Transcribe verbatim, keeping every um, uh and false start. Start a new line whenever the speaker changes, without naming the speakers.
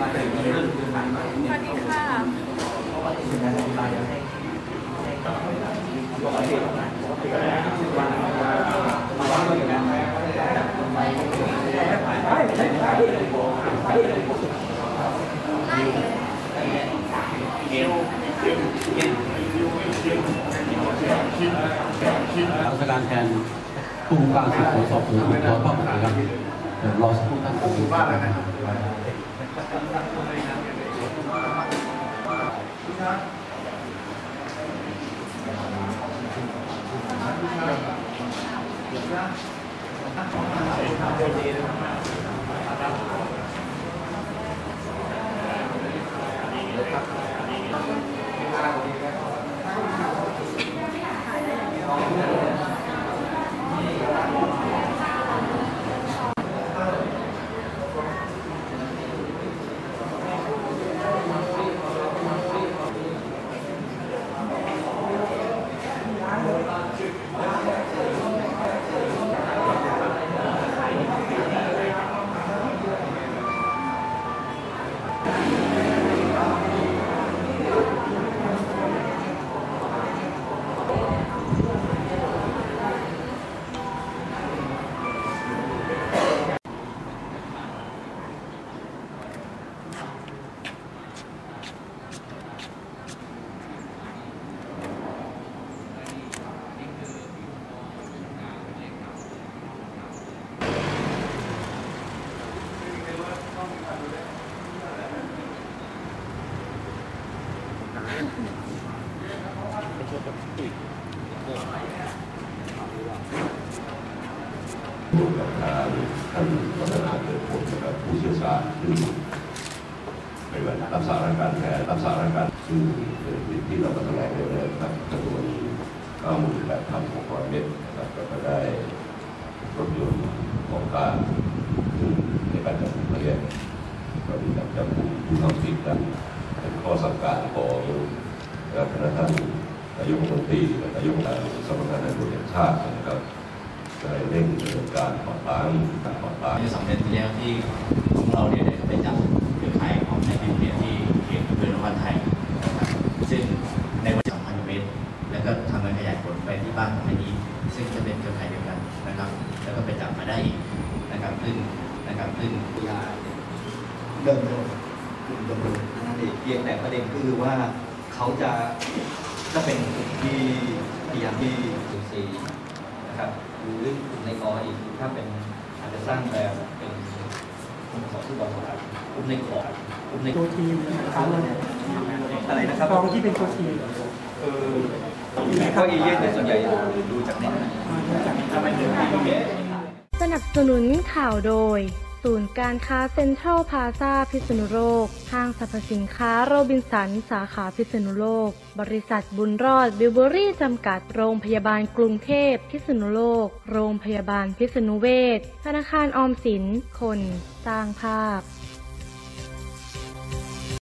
วัสดีค่ะ
รัชการแทนผู้การสืบสวนสอบสวนภูธรภาคหนึ่งครับเดี๋ยวรอสักครู่ท่านผู้ว่าแล้วนะครับ
ร่วมกับทางท่านวัฒนาเกิดผลนะครับผู้เชี่ยวชาญซึ่งในวันรับสารการแพทย์รับสารการซึ่งเป็นที่เราแถลงไปแล้วครับจำนวนเก้าหมื่นแปดพันหกร้อยเมตรนะครับก็ได้รถยนต์ของกลางซึ่งในการจับกุมเรียนก็มีการจับกุมผู้ต้องผิดนั้นเป็นข้อสั่งการของคณะท่านนายกรัฐมนตรีและนายกสำนักงานตำรวจแห่งชาตินะครับได้เร่งดำเนินการต่อต้านการต่อต้าน
สำเร็จแล้วที่ของเราเนี่ยได้ไปจับเครือข่ายของนายพิมพ์เนี่ยที่เขตอำเภอนครไทยนะครับซึ่งในวันสองพันเมตรแล้วก็ทำการขยายผลไปที่บ้านของนายนี้ซึ่งจะเป็นเครือข่ายเดียวกันนะครับแล้วก็ไปจับมาได้อีกนะครับซึ่งนะครับซึ่ง
ยาเดิมโดนเดิมโดนนั่นเองเพียงแต่ประเด็นคือว่าเขาจะจะเป็นกลุ่มที่พยายามที่สูญเสียนะครับหรือกลุ่มในกออีกถ้าเป็นอาจจะสร้างแบบเป็นกลุ่มของผู้บริหารกลุ่มในกอกลุ่มใน
ตัวทีมนะครับ
อะไรนะครับ
กองที่เป็นตัวทีม
เออก็เอเย่นแต่ส่วนใหญ่ดูจากเน็ตทำไมถึง
สนับสนุนข่าวโดยศูนย์การค้าเซ็นทรัลพลาซ่าพิษณุโลกห้างสรรพสินค้าโรบินสันสาขาพิษณุโลกบริษัทบุญรอดบิวเบอรี่จำกัดโรงพยาบาลกรุงเทพพิษณุโลกโรงพยาบาลพิษณุเวชธนาคารออมสินคนสร้างภาพ